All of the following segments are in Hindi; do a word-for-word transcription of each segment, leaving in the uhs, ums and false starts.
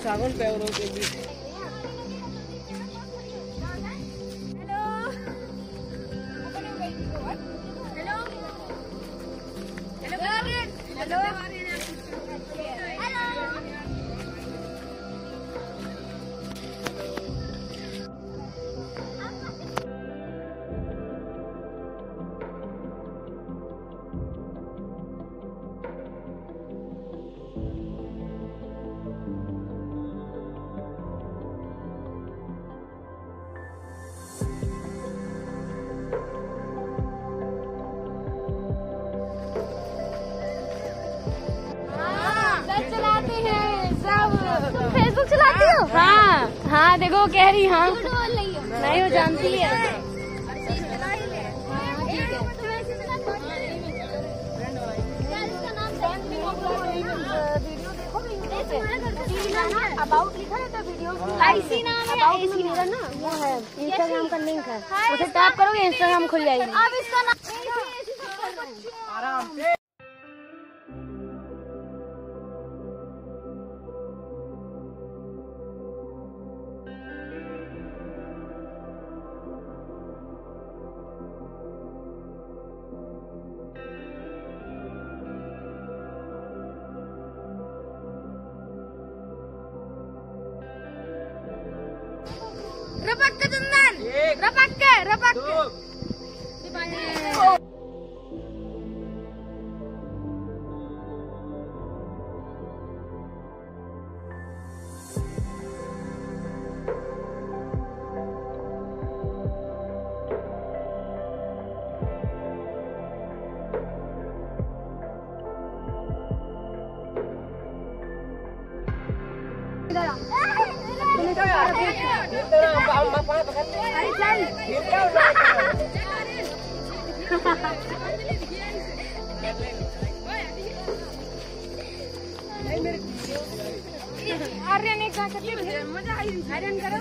सागौन पैरों के बीच। हेलो हेलो फेसबुक चलाती हो? हाँ हाँ देखो कह रही हाँ नहीं वो जानती है। अबाउट लिखा है तो वीडियो आईसी नाम है, आईसी ना वो है इंस्टाग्राम का लिंक है, उसे टैप करोगे इंस्टाग्राम खुल जाएगी। अब इसका नाम आराम से रपक के चंदन रपक के रपक के आर्यन एक साथ मजा आई। आर्यन करो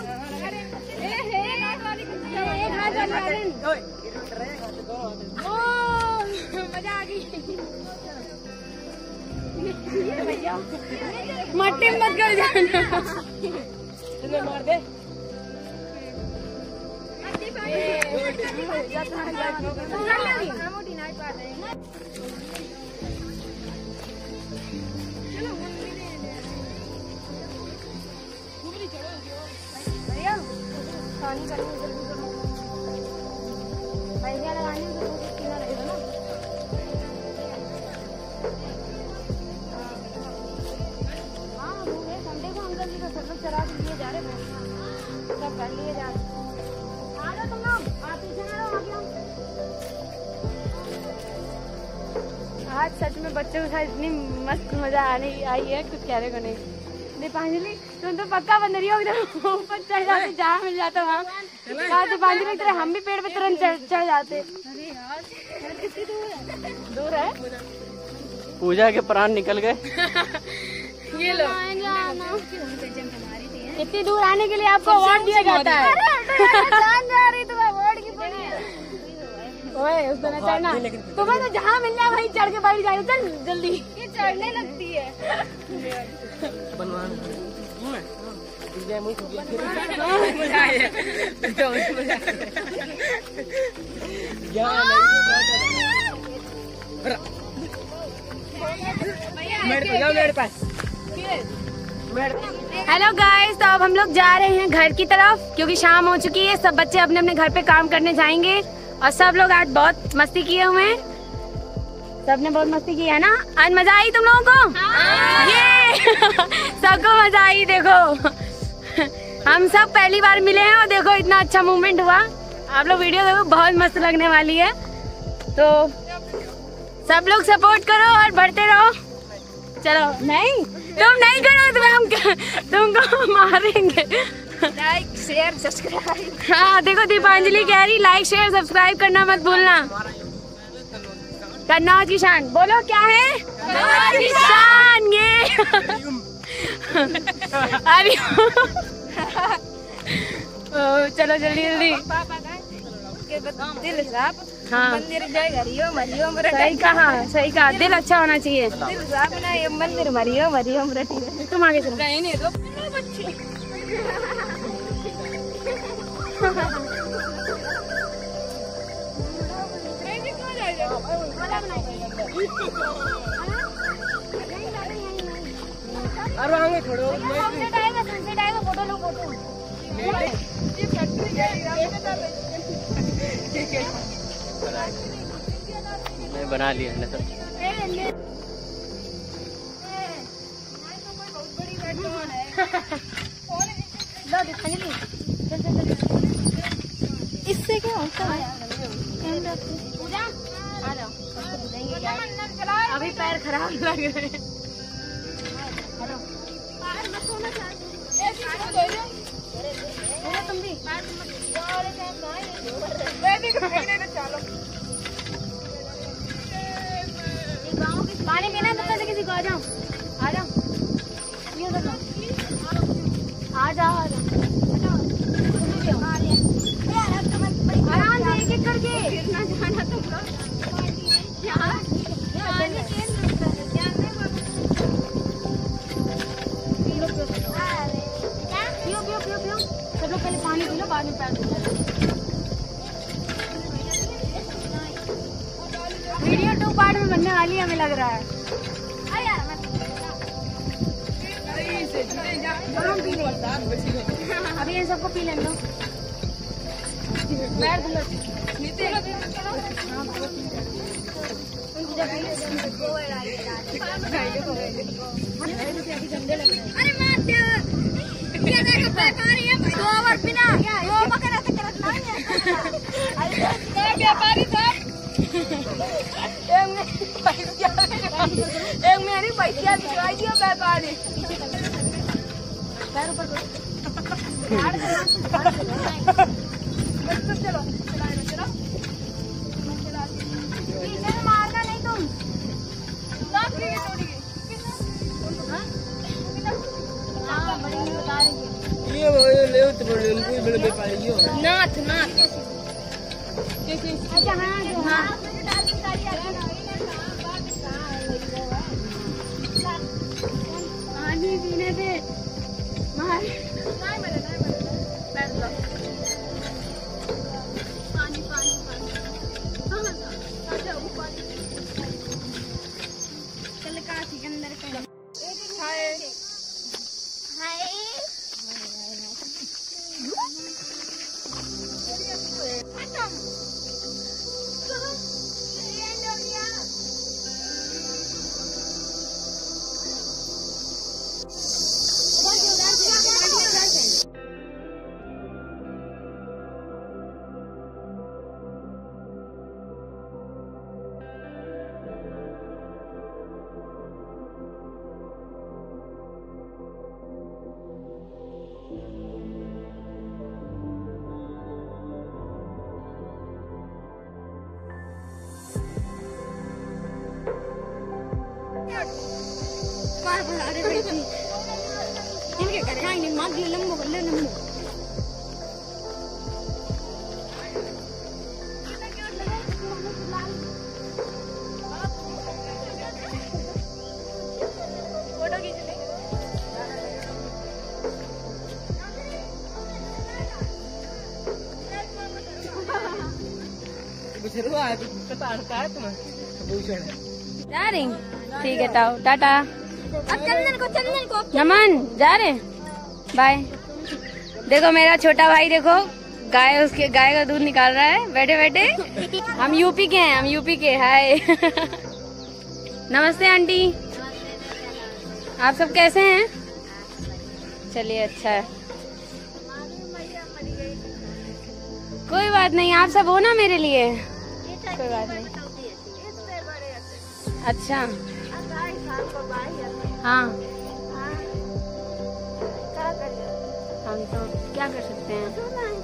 आर्यन ओ मजा आ गई। मट्टी मत कर जाना मार दे। पैसा लगाने में कितना रहेगा ना। हाँ वो है संडे को अंकल जी को सब लोग चरा के लिए जा रहे हैं, सब कर लिए जा रहे। आ जाओ तुम लोग, आप पीछे ना रहो, आगे आओ। आज सच में बच्चों के साथ इतनी मस्त मजा आने आई है कुछ कहने को नहीं। दीपांजलि तुम तो पक्का बंदरी हो ऊपर चढ़ जाते, जहाँ मिल जाता वहाँ। दीपांजलि तरह हम भी पेड़ पे तुरंत चढ़ जाते। दूर है पूजा के प्राण निकल गए। ये लो इतनी दूर आने के लिए आपको अवार्ड दिया जाता है। जान जा रही तुम अवार्ड की ओए उसको न चढ़ना, तुम्हें तो जहाँ मिल जाए वहीं चढ़ के बैठ जाए। चल जल्दी, ये चढ़ने लगती है। हेलो गाइस, तो अब हम लोग जा रहे हैं घर की तरफ क्योंकि शाम हो चुकी है। सब बच्चे अपने अपने घर पे काम करने जाएंगे और सब लोग आज बहुत मस्ती किए हुए हैं। सबने बहुत मस्ती की है ना? आज मजा आई तुम लोगों को? हाँ। ये सबको मजा आई। देखो हम सब पहली बार मिले हैं और देखो इतना अच्छा मूवमेंट हुआ। आप लोग वीडियो देखो, बहुत मस्त लगने वाली है। तो सब लोग सपोर्ट करो और बढ़ते रहो। चलो नहीं तुम नहीं करो तो हम तुमको मारेंगे। Like share subscribe. हाँ देखो दीपांजलि कह रही लाइक शेयर सब्सक्राइब करना मत भूलना। कन्नौज की शान बोलो क्या है? कन्नौज की शान। ये अरे चलो जल्दी जल्दी। दिल साफ। हाँ मंदिर जाएगा हरिओम हरिओम। सही कहा सही कहा, दिल अच्छा होना चाहिए। दिल साफ ना ये मंदिर हरिओम हरिओम रटी। तुम आगे चलो। अरे आगे छोड़ो सनसेट आएगा सनसेट आएगा फोटो लो फोटो मैं बना लिया ना सब। इससे क्या होता है? अभी पैर खराब लग रहे हैं। तुम भी पानी पीना है तो से किसी को आ जाओ आ जाओ आ जाओ आ जाओ आराम से एक एक करके जाना तुम लोग पियो पियो पियो पियो सब लोग पहले पानी पी लो बाद में पैर धो। वीडियो टू पार्ट में बनने वाली है हमें लग रहा है। अभी इन सबको पी लेंगे पैर धुलो व्यापारी साहब एक मेरी पैसा भिजवाई दिया व्यापारी चलो मारना नहीं तुम ये ले तो बड़े बड़े व्यापारी हो नाथ नाथ अच्छा हाँ हाँ पानी पीने से मार पानी पानी चल का सिकंदर का हाय हाय इनके कठाई ने मार दिया लंबो कर ले लंबो फोटो खींच ले बुझलो आ तो अड़का है तुम्हें पूछो जा रही ठीक है ताओ टाटा अब चंदन को चंदन को नमन जा रहे बाय। देखो मेरा छोटा भाई देखो गाय उसके गाय का दूध निकाल रहा है बैठे बैठे। हम यूपी के हैं हम यूपी के हाय नमस्ते आंटी आप सब कैसे हैं? चलिए अच्छा है कोई बात नहीं आप सब हो ना मेरे लिए कोई बात नहीं। अच्छा हाँ हम तो क्या कर सकते हैं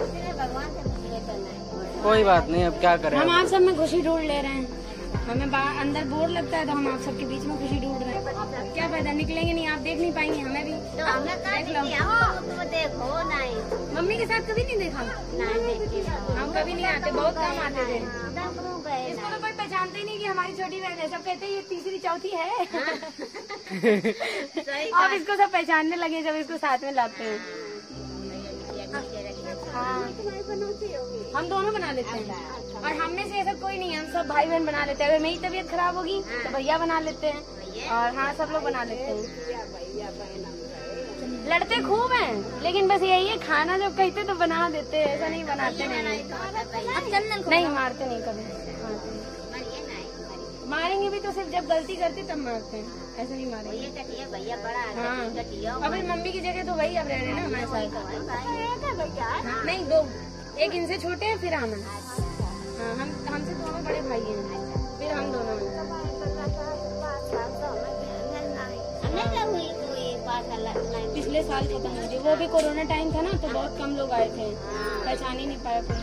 कोई बात नहीं अब क्या करें। हम आप सब में खुशी ढूंढ ले रहे हैं हमें अंदर बोर लगता है तो हम आप सबके बीच में खुशी ढूंढ रहे हैं। क्या फायदा निकलेंगे नहीं आप देख नहीं पाएंगे हमें भी तो देख लो देखो नहीं मम्मी के साथ कभी नहीं देखा हम कभी नहीं आते बहुत कम आते थे इसको तो कोई पहचानते ही नहीं कि हमारी छोटी बहन है। सब कहते हैं ये तीसरी चौथी है। अब इसको सब पहचानने लगे जब इसको साथ में लाते हैं। हाँ, हम दोनों बना लेते हैं और हम में से ऐसा कोई नहीं है, हम सब भाई बहन बना लेते हैं। अगर मेरी तबीयत खराब होगी तो भैया बना लेते हैं और हाँ सब लोग बना लेते हैं। लड़ते खूब हैं लेकिन बस यही है, खाना जब कहते तो बना देते हैं, ऐसा नहीं बनाते नहीं। नहीं मारते नहीं कभी, मारेंगे भी तो सिर्फ जब गलती करते तब मारते हैं, ऐसा नहीं मारेंगे। भैया बड़ा हाँ, अभी मम्मी की जगह तो वही अब रह रहे ना हमारे साथ। नहीं दो, एक इनसे छोटे हैं फिर हम हाँ, हम हमसे दोनों बड़े भाई हैं फिर हम दोनों हैं। पिछले साल खत्म हो गई, वो भी कोरोना टाइम था ना तो बहुत कम लोग आए थे, पहचान ही नहीं पाया कोई।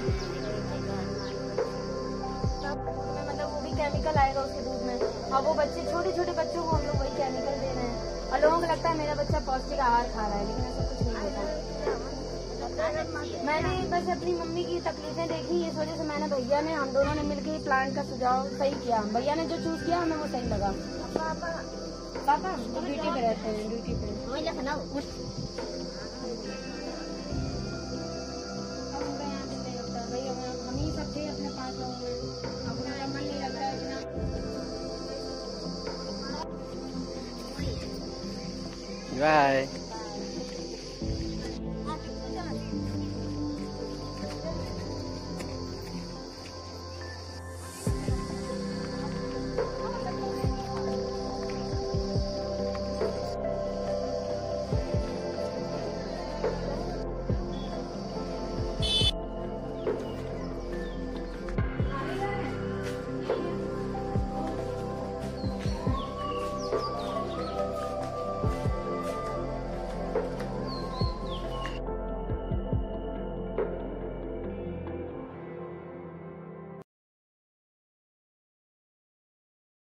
मतलब वो भी केमिकल आएगा उसके दूध में और वो बच्चे छोटे छोटे बच्चों को हम लोग वही केमिकल दे रहे हैं और लोगों को लगता है मेरा बच्चा पौष्टिक आहार खा रहा है, लेकिन ऐसा कुछ नहीं होता। मैंने बस अपनी मम्मी की तकलीफें देखी, इस वजह से मैंने भैया ने हम दोनों ने मिलकर प्लांट का सुझाव सही किया। भैया ने जो चूज किया हमें वो सही लगा। पापा वो ड्यूटी पे रहते हैं, ड्यूटी पे भैया हम ही सब थे अपने पास लोगों में, अब उनका मन नहीं लगता है इतना। बाय।